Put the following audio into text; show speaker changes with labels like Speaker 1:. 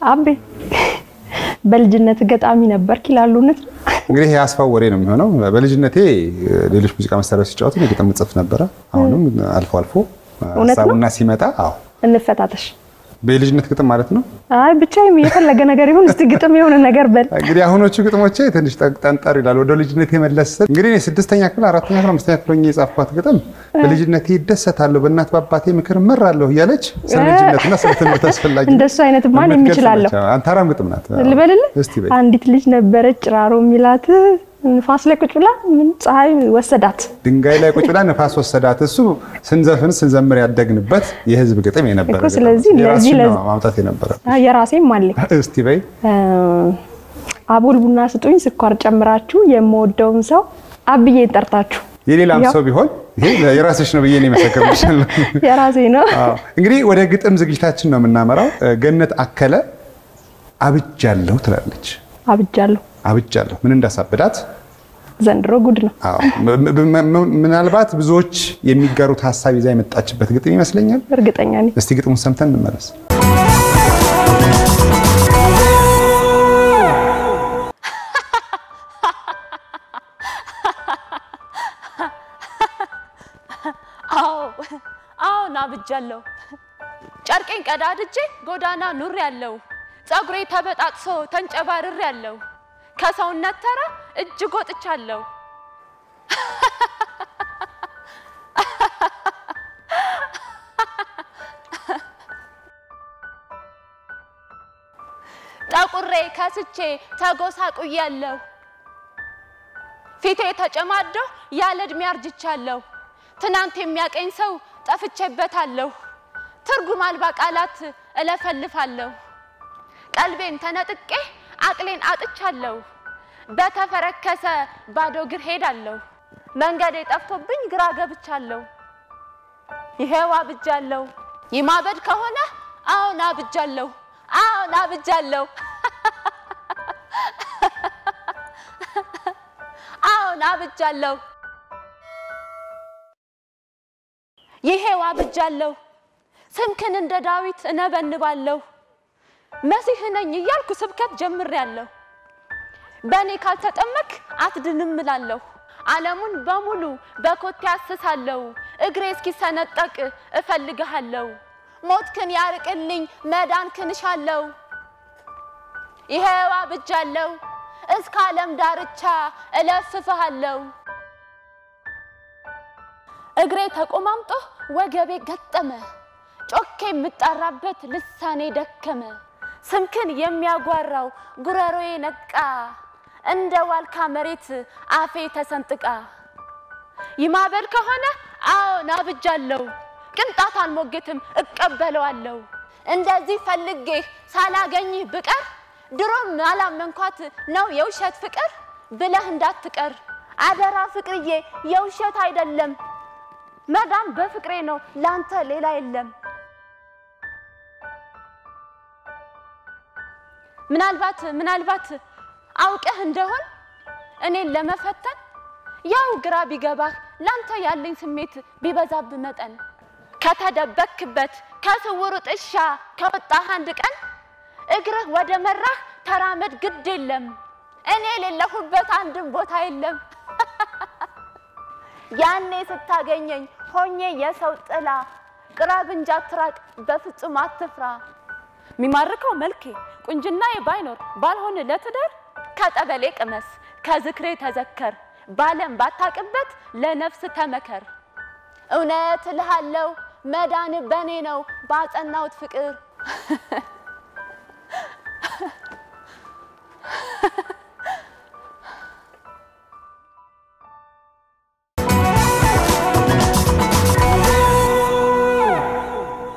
Speaker 1: አቤ በልጅነት ገጣሚ ነበርክ ይላሉነት
Speaker 2: እንግዲህ ያስፋው ወሬ ነው የሚሆነው በልጅነቴ ሌሎች ሙዚቃ መሳሪያዎች ሲጫወቱ ግጥም ጽፍ ነበር አሁንም አልፎ አልፎ ሐሳቡና ሲመጣ አዎ
Speaker 1: እንፈታተሽ
Speaker 2: በልጅነት ግጥም ማለት ነው
Speaker 1: አይ ብቻዬም የፈለገ ነገር ይሁን እስቲ ግጥም የሆነ ነገር በል
Speaker 2: እንግዲህ አሁኖቹ ግጥሞቼ ትንሽ ጠንጠር ይላል ወደ ልጅነቴ መለስ እንግዲህ 6ኛ ክፍል 4ኛ ክፍል 5ኛ ክፍል ሆኜ የጻፍኳት ግጥም በልጅነቴ ይደሰታለሁ በእናት ባባቴ ምክር መራለሁ ያለች ስለልጅነትና ስለትምህርት አስፈላጊ
Speaker 1: እንደሱ አይነት ማን የሚችላልው
Speaker 2: አንታራም ግጥም ናት
Speaker 1: ልበልልህ አንዲት ልጅ ነበረች ጭራሮ ሚላት ንፋስ ላይ ቁጭ ብላ ምን ፀሐይ ወሰዳት
Speaker 2: ድንጋይ ላይ ቁጭ ብላ ንፋስ ወሰዳት እሱ ስንዘፍን ስንዘምር ያደግንበት የህዝብ ግጥም የነበረ
Speaker 1: እኮ ስለዚህ ለዚህ
Speaker 2: ማምጣት የነበረ
Speaker 1: የራሴም ማለኝ
Speaker 2: እስቲ በይ
Speaker 1: አቦል ቡና ስጡኝ ስኳር ጨምራችሁ የምወደውን ሰው አብዬ ጠርታችሁ
Speaker 2: የሌላም ሰው ቢሆን ይሄ የራስሽ ነው በየኔ መሰከምሽ
Speaker 1: የራሴ ነው
Speaker 2: እንግዲህ ወደ ግጥም ዝግጅታችን ነው የምናመራው ገነት አከለ አብጃለሁ ትላለች አብጃለሁ ምን እንዳሳበዳት
Speaker 1: ዘንድሮ ጉድ ነው
Speaker 2: አዎ ምናልባት ብዙዎች የሚጋሩት ሐሳብ ይዛ የመጣችበት ግጥም ይመስለኛል
Speaker 1: እርግጠኛ ነኝ
Speaker 2: እስቲ ግጥሙን ሰምተን እንመለስ
Speaker 3: አዎ ናብጃለሁ ጨርቄን ቀዳድጄ ጎዳና ኑር ያለው ጸጉሬ ተበጣጥሶ ተንጨባርር ያለው ከሰውነት ተራ እጅግ ወጥቻለሁ ጠቁሬ ከስቼ ተጎሳቁያለሁ ፊቴ ተጨማዶ ያለ እድሜ አርጅቻለሁ ትናንት የሚያቀኝ ሰው ጠፍቼበታለሁ ትርጉም አልባ ቃላት እለፈልፋለሁ ቀልቤን ተነጥቄ አቅሌን አጥቻለሁ በተፈረከሰ ባዶ ግር ሄዳለሁ መንገዴ ጠፍቶብኝ ግራ ገብቻለሁ ይሄው አብጃለሁ ይማበድ ከሆነ አዎ ናብጃለሁ አዎ ናብጃለሁ ይሄው አብጃለሁ ስምክን እንደ ዳዊት እነበንባለሁ መሲህ ነኝ እያልኩ ስብከት ጀምሬያለሁ በኔ ካልተጠመክ አትድንም እላለሁ ዓለሙን በሙሉ በኮቴ አስሳለሁ እግሬ እስኪሰነጠቅ እፈልግሃለሁ ሞትክን ያርቅልኝ መዳንክን እሻለሁ ይሄው አብጃለሁ እስከ ዓለም ዳርቻ እለፍፍሃለሁ እግሬ ተቆማምጦ ወገቤ ገጠመ ጮኬ ምጣራበት ልሳኔ ደከመ ስምክን የሚያጓራው ጉረሮዬ ነቃ እንደ ዋልካ መሬት አፌ ተሰንጥቃ ይማበል ከሆነ አዎ ናብጃለሁ ቅንጣት አልሞግትም እቀበለዋለሁ እንደዚህ ፈልጌ ሳላገኝ ብቀር ድሮም አላመንኳት ነው የውሸት ፍቅር ብለህ እንዳትቀር አደራ ፍቅርዬ የውሸት አይደለም መዳም በፍቅሬ ነው ላንተ ሌላ የለም ምናልባት አውቀህ እንደሆን እኔን ለመፈተን ያው ግራ ቢገባህ ላንተ ያለኝ ስሜት ቢበዛብ መጠን ከተደበክበት ከስውሩ ጥሻ ከወጣህ አንድ ቀን እግርህ ወደ መራህ ተራመድ ግድ የለም እኔ ለለሁበት አንድም ቦታ የለም ያኔ ስታገኘኝ ሆኜ የሰው ጥላ ቅራብ እንጂ አትራቅ በፍጹም አትፍራ ሚማርከው መልኬ ቁንጅናዬ ባይኖር ባልሆነ ለትዳር ከጠበሌ ቅመስ ከዝክሬ ተዘከር ባለም ባታቅበት ለነፍስ ተመከር እውነት ልሃለው መዳን በኔ ነው ባጸናውት ፍቅር